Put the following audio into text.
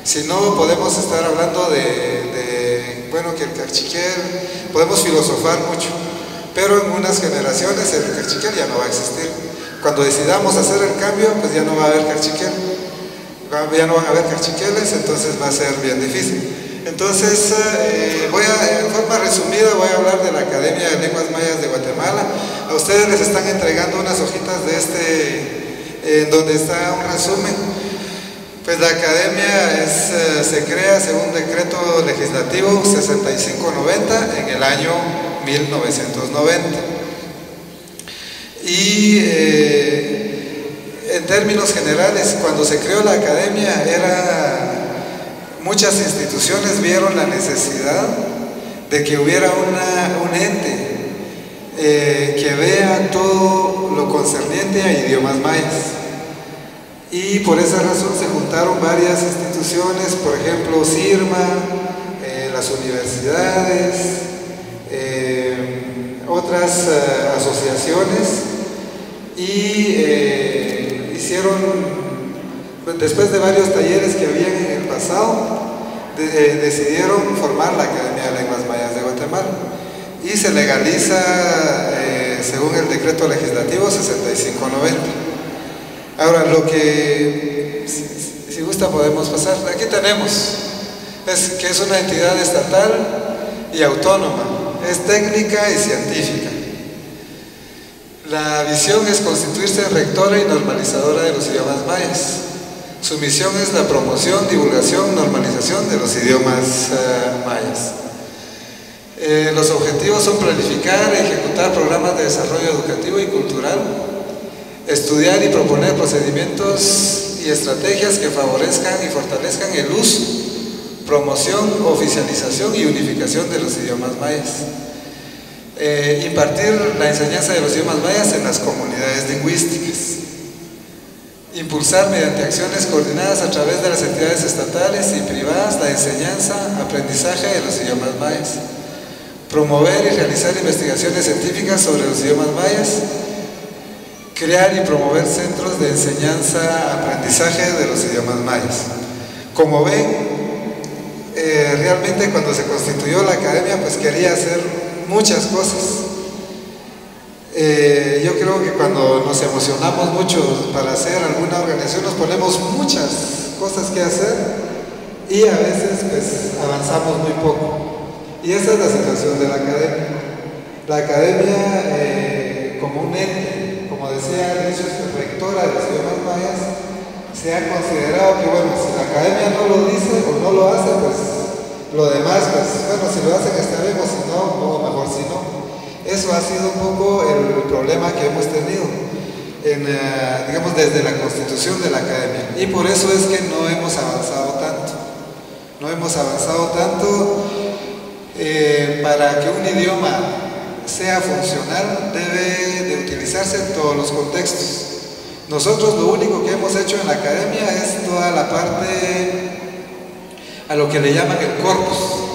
Si no, podemos estar hablando bueno, que el cachiquel, podemos filosofar mucho, pero en unas generaciones el cachiquel ya no va a existir. Cuando decidamos hacer el cambio, pues ya no va a haber cachiquel, ya no van a haber cachiqueles, entonces va a ser bien difícil. Entonces, en forma resumida voy a hablar de la Academia de Lenguas Mayas de Guatemala. A ustedes les están entregando unas hojitas de en donde está un resumen. Pues la Academia se crea según decreto legislativo 6590 en el año 1990. Y en términos generales, cuando se creó la Academia, muchas instituciones vieron la necesidad de que hubiera un ente que vea todo lo concerniente a idiomas mayas. Y por esa razón se juntaron varias instituciones, por ejemplo CIRMA, las universidades, otras asociaciones, y después de varios talleres que habían en el pasado, decidieron formar la Academia de Lenguas Mayas de Guatemala y se legaliza según el decreto legislativo 6590. Ahora, si gusta podemos pasar. Aquí tenemos, que es una entidad estatal y autónoma, es técnica y científica. La visión es constituirse rectora y normalizadora de los idiomas mayas. Su misión es la promoción, divulgación, normalización de los idiomas mayas. Los objetivos son planificar e ejecutar programas de desarrollo educativo y cultural, estudiar y proponer procedimientos y estrategias que favorezcan y fortalezcan el uso, promoción, oficialización y unificación de los idiomas mayas. Impartir la enseñanza de los idiomas mayas en las comunidades lingüísticas. Impulsar mediante acciones coordinadas a través de las entidades estatales y privadas la enseñanza, aprendizaje de los idiomas mayas. Promover y realizar investigaciones científicas sobre los idiomas mayas. Crear y promover centros de enseñanza, aprendizaje de los idiomas mayas. Como ven, realmente cuando se constituyó la Academia, pues quería hacer muchas cosas. Yo creo que cuando nos emocionamos mucho para hacer alguna organización, nos ponemos muchas cosas que hacer y a veces pues avanzamos muy poco. Y esa es la situación de la Academia. La Academia, como un ente, como decía, de hecho es rectora de los idiomas mayas, se ha considerado que, bueno, si la Academia no lo dice o no lo hace, pues lo demás, pues bueno, si lo hacen está bien, o si no, mejor si no. Eso ha sido un poco el problema que hemos tenido, digamos, desde la constitución de la Academia. Y por eso es que no hemos avanzado tanto. No hemos avanzado tanto. Para que un idioma sea funcional, debe de utilizarse en todos los contextos. Nosotros lo único que hemos hecho en la Academia es toda la parte a lo que le llaman el corpus.